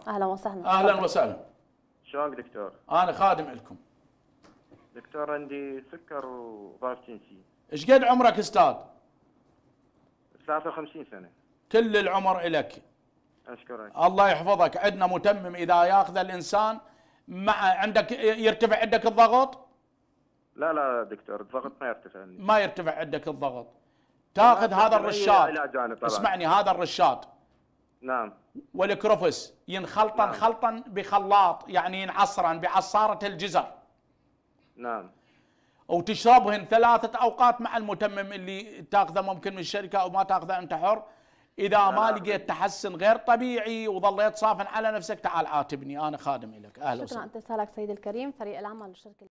اهلا وسهلا. اهلا وسهلا. شلونك دكتور؟ انا خادم لكم. دكتور عندي سكر وضعف جنسي. ايش قد عمرك استاذ؟ 53 سنة. كل العمر لك. اشكرك. الله يحفظك. عندنا متمم اذا ياخذ الانسان مع عندك يرتفع عندك الضغط؟ لا لا دكتور، الضغط ما يرتفع عندي. ما يرتفع عندك الضغط. تاخذ هذا الرشاد. اسمعني، هذا الرشاد نعم. والكروفس ينخلطن خلطا بخلاط، يعني ينعصرن بعصارة الجزر. نعم. وتشربهن 3 أوقات مع المتمم اللي تاخذه ممكن من الشركة أو ما تاخذه أنت حر. إذا ما لقيت تحسن غير طبيعي وظليت صافن على نفسك تعال عاتبني، أنا خادم لك. أهلا وسهلا. شكرا اتصالك سيد الكريم. فريق العمل للشركة